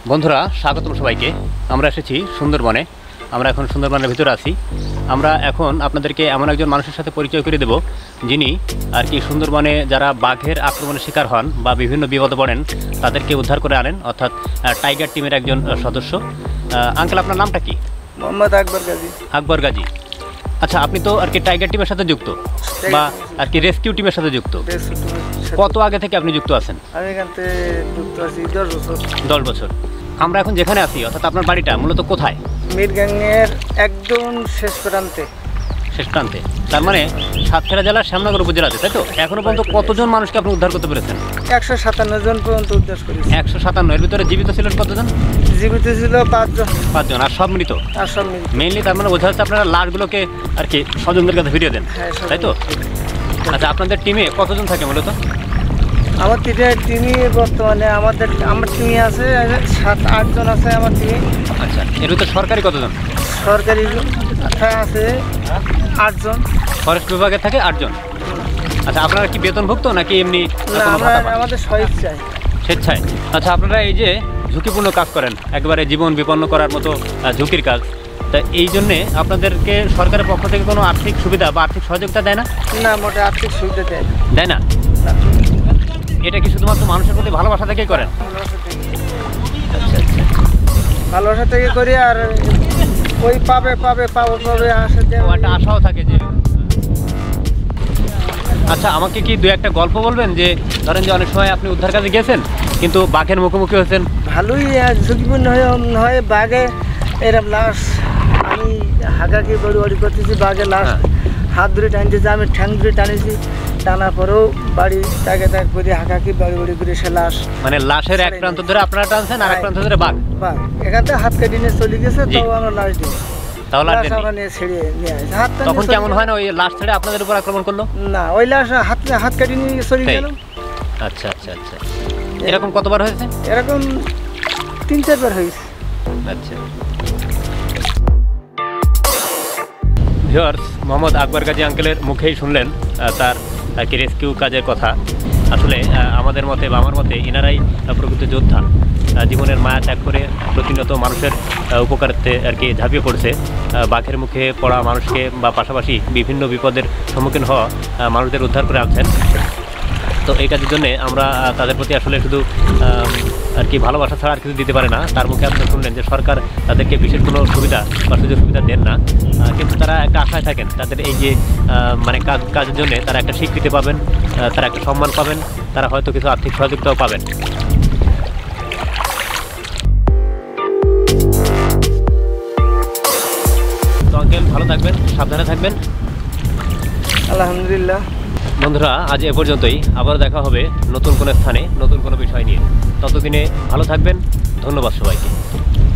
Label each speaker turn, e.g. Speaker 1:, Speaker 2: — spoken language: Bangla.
Speaker 1: বন্ধুরা স্বাগতম সবাইকে। আমরা এসেছি সুন্দরবনে। আমরা এখন সুন্দরবনের ভিতরে আছি। আমরা এখন আপনাদেরকে এমন একজন মানুষের সাথে পরিচয় করে দেব যিনি আর কি সুন্দরবনে যারা বাঘের আক্রমণের শিকার হন বা বিভিন্ন বিপদে পড়েন তাদেরকে উদ্ধার করে আনেন, অর্থাৎ টাইগার টিমের একজন সদস্য। আঙ্কেল, আপনার নামটা কি?
Speaker 2: মোহাম্মদ আকবর গাজী।
Speaker 1: আকবর গাজী। আচ্ছা, আপনি তো আর কি টাইগার টিমের সাথে যুক্ত বা আর কি রেস্কিউ টিমের সাথে যুক্ত। কত আগে থেকে আপনি যুক্ত আছেন?
Speaker 2: আমি এখান থেকে যুক্ত আছি 10 বছর।
Speaker 1: 10 বছর। আমরা এখন যেখানে আছি, অর্থাৎ আপনার বাড়িটা মূলত কোথায়?
Speaker 2: মিরগাঙ্গের একদম শেষ প্রান্তে।
Speaker 1: শেষ প্রান্তে, তার মানে সাতক্ষীরা জেলার শ্যামনগর উপজেলাতে, তাই তো? এখনো পর্যন্ত কতজন মানুষকে আপনি উদ্ধার করতে পেরেছেন?
Speaker 2: 157 জন পর্যন্ত উদ্ধার করেছি।
Speaker 1: 157। এর ভিতরে জীবিত ছিলেন কতজন?
Speaker 2: জীবিত ছিল 5 জন।
Speaker 1: 5 জন। আর সব মৃত?
Speaker 2: আর সব মৃত।
Speaker 1: মেইনলি তার মানে বোঝা যাচ্ছে আপনারা লাশগুলোকে আর কি স্বজনদের কাছে ফিরিয়ে দেন, তাই তো? আচ্ছা, আপনাদের টিমে কতজন থাকে মূলত?
Speaker 2: আমার টিমে বর্তমানে আমার টিমে আছে 7-8 জন আছে আমার টিমে।
Speaker 1: আচ্ছা, এর ভিতরে সরকারি কতজন?
Speaker 2: সরকারি আছে 8 জন।
Speaker 1: ফরেস্ট বিভাগে থাকে 8 জন। আচ্ছা, আপনারা কি বেতনভুক্ত নাকি এমনি?
Speaker 2: না, আমাদের স্বেচ্ছায়।
Speaker 1: স্বেচ্ছায়। আচ্ছা, আপনারা এই যে ঝুঁকিপূর্ণ কাজ করেন, একেবারে জীবন বিপন্ন করার মতো ঝুঁকির কাজ, তা এই জন্যে আপনাদেরকে সরকারের পক্ষ থেকে কোনো আর্থিক সুবিধা বা আর্থিক সহযোগিতা দেয় না?
Speaker 2: না, মোটে আর্থিক সুবিধা দেয়
Speaker 1: না। এটা কি শুধুমাত্র মানুষের প্রতি ভালোবাসা থেকেই করেন?
Speaker 2: ভালোবাসা থেকে করি। আর ওই পাবে আসে,
Speaker 1: একটা আশাও থাকে যে। আচ্ছা, আমাকে কি দু একটা গল্প বলবেন যে ধরেন যে অনেক সময় আপনি উদ্ধার কাজে গেছেন কিন্তু বাঘের মুখোমুখি হয়েছেন?
Speaker 2: ভালোই ঝুঁকিপূর্ণ হয় বাঘে। এরকম লাশ আমি হাঁকাকি বড়ি করতেছি, বাঘে লাশ হাত ধরে টানতেছি, আমি ঠ্যাং ধরে টানেছি, টানার পরেও বাড়ি তাকে করে হাঁকাকি বড়ি করে সে লাশ,
Speaker 1: মানে লাশের এক প্রান্ত ধরে আপনারা টানছেন আর এক প্রান্ত ধরে বাঘ
Speaker 2: এখান থেকে হাত কেটে নিয়ে চলে গেছে। তাও আমরা লাশ দিই,
Speaker 1: তাহলে
Speaker 2: আমরা নিয়ে ছেড়ে নিয়ে আসি। হাত
Speaker 1: তখন কেমন হয় না ওই লাশ ছেড়ে আপনাদের উপর আক্রমণ করলো?
Speaker 2: না, ওই লাশ হাত কেটে নিয়ে চলে গেল।
Speaker 1: আচ্ছা। এরকম কতবার হয়েছে?
Speaker 2: এরকম 3-4 বার হয়েছে।
Speaker 1: আচ্ছা। ভিউয়ার্স, মোহাম্মদ আকবর গাজী আঙ্কেলের মুখেই শুনলেন তার আর কি রেস্কিউ কাজের কথা। আসলে আমাদের মতে বা আমার মতে এনারাই প্রকৃত যোদ্ধা। জীবনের মায়া ত্যাগ করে প্রতিনিয়ত মানুষের উপকারার্থে আর কি ঝাঁপিয়ে পড়ছে। বাঘের মুখে পড়া মানুষকে বা পাশাপাশি বিভিন্ন বিপদের সম্মুখীন হওয়া মানুষদের উদ্ধার করে আনছেন। তো এই কাজের জন্যে আমরা তাদের প্রতি আসলে শুধু আর কি ভালোবাসা ছাড়া আর কিছু দিতে পারে না। তার মুখে আপনি শুনলেন যে সরকার তাদেরকে বিশেষ কোনো সুবিধা বা সুযোগ সুবিধা দেন না, কিন্তু তারা একটা আশায় থাকেন তাদের এই যে মানে কাজের জন্যে তারা একটা স্বীকৃতি পাবেন, তারা একটা সম্মান পাবেন, তারা হয়তো কিছু আর্থিক সহযোগিতাও পাবেন। তো আঙ্কেল, ভালো থাকবেন, সাবধানে থাকবেন।
Speaker 2: আলহামদুলিল্লাহ।
Speaker 1: বন্ধুরা, আজ এ পর্যন্তই। আবার দেখা হবে নতুন কোনো স্থানে নতুন কোনো বিষয় নিয়ে। ততদিনে ভালো থাকবেন। ধন্যবাদ সবাইকে।